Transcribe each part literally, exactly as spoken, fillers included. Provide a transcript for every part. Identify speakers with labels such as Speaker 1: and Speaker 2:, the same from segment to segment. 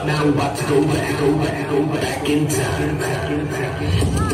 Speaker 1: now I'm about to go back, go back, go back in time. Back in time.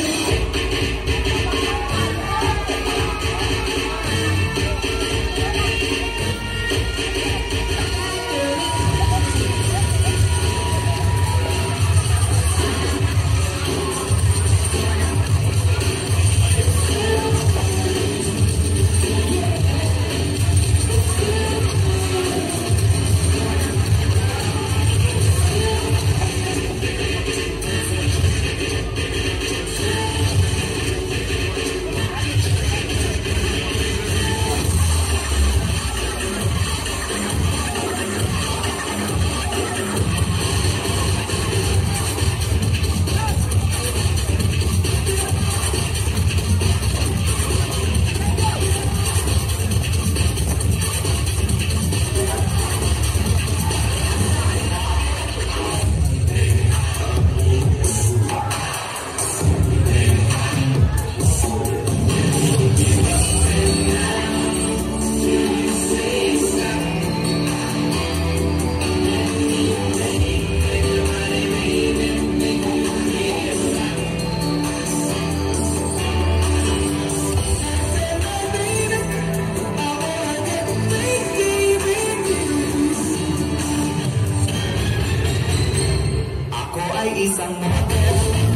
Speaker 1: Isang model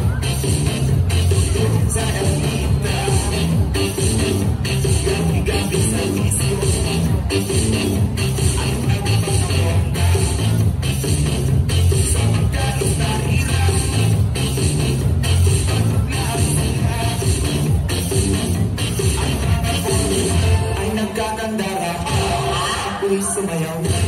Speaker 1: sa Elita, gabi-gabi sa disco, ang nagpapaganda sa magkalong na hirap, pag-lahat ang mga ay nagkakandara, ako'y sumayaw na.